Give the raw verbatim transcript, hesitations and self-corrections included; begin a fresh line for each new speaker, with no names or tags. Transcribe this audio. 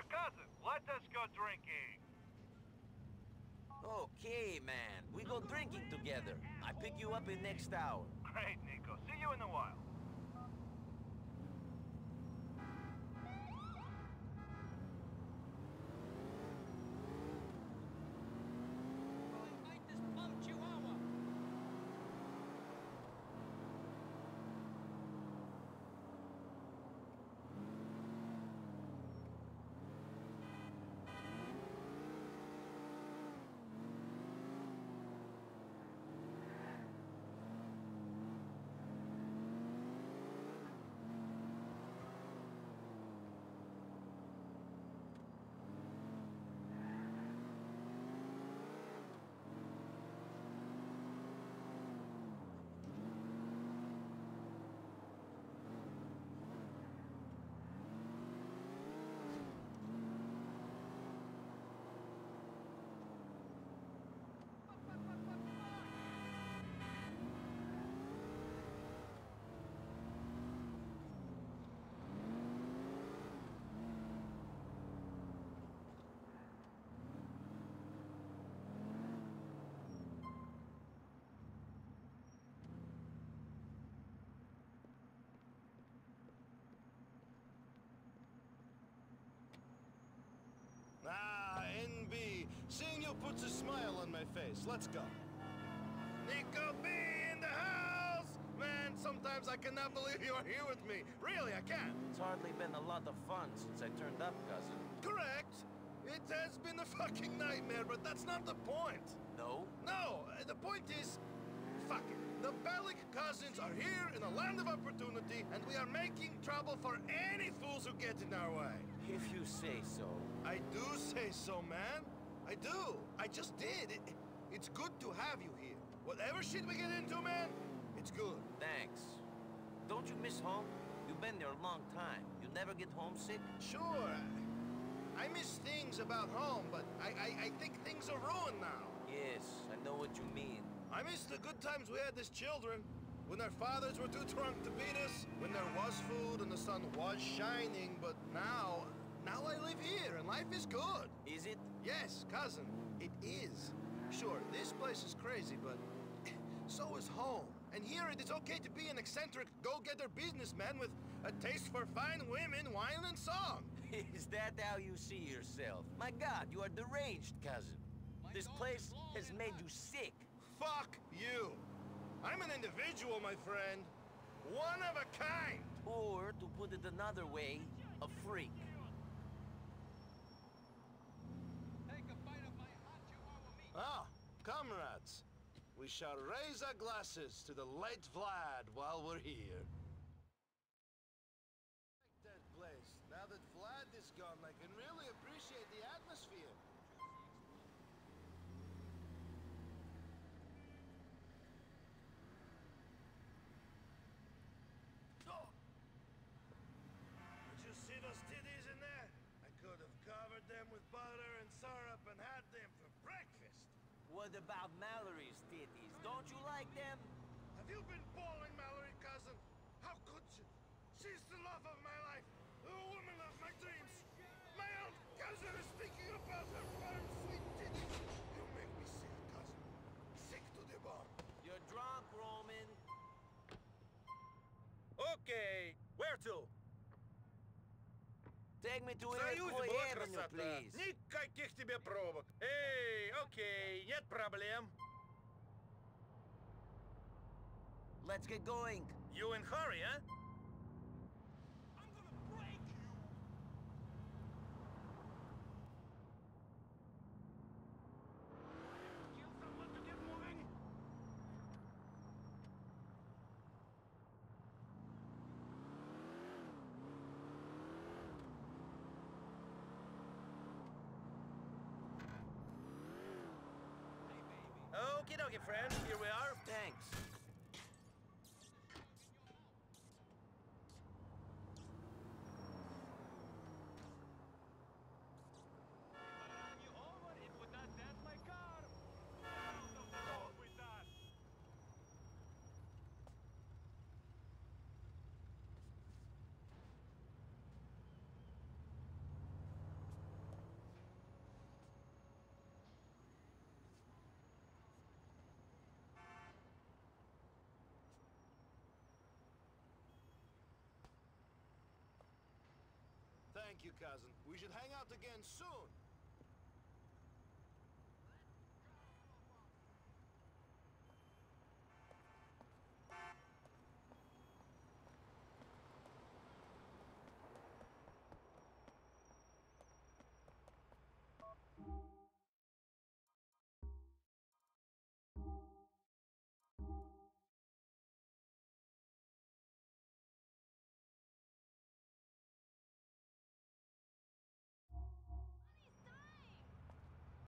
your cousin. Let us go drinking.
Okay, man. We go drinking together. I pick you up in next hour.
Great, Nico. See you in a while.
Ah, N B. Seeing you puts a smile on my face. Let's go. Nico B in the house! Man, sometimes I cannot believe you are here with me. Really, I can't.
It's hardly been a lot of fun since I turned up, cousin.
Correct. It has been a fucking nightmare, but that's not the point.
No?
No, uh, the point is... Fuck it. The Bellic cousins are here in a land of opportunity, and we are making trouble for any fools who get in our way.
If you say so.
I do say so, man. I do. I just did. It, it's good to have you here. Whatever shit we get into, man, it's good.
Thanks. Don't you miss home? You've been there a long time. You never get homesick?
Sure. I miss things about home, but I, I, I think things are ruined now.
Yes, I know what you mean.
I miss the good times we had as children. When our fathers were too drunk to beat us, when there was food and the sun was shining, but now... Now I live here and life is good.
Is it?
Yes, cousin, it is. Sure, this place is crazy, but so is home. And here it is okay to be an eccentric, go-getter businessman with a taste for fine women, wine, and song.
Is that how you see yourself? My God, you are deranged, cousin. This place has made you sick.
Fuck you. I'm an individual, my friend. One of a kind.
Or, to put it another way, a freak.
Ah, comrades. We shall raise our glasses to the late Vlad while we're here. That place. Now that Vlad is gone, I can really appreciate the atmosphere. Oh! Did you see those titties in there? I could have covered them with butter and syrup and had them for breakfast.
What about Mallory's titties? Don't you like them?
Have you been balling Mallory, cousin? How could you? She's the love of my life, the woman of my dreams. My own cousin is speaking about her firm, sweet titties. You make me sick, cousin. Sick to the bone.
You're drunk, Roman.
Okay, where to?
Take me to
Союз
Iroquois
была
Avenue,
красота.
please.
Никаких тебе пробок. Эй, окей, нет проблем.
Let's get going.
You in hurry, huh?
I'm gonna break you! Kill someone to get moving!
Okie dokie, friend. Here we are.
Thanks.
Run you over, it would not dent my car! Out of the road with that!
Thank you, cousin. We should hang out again soon.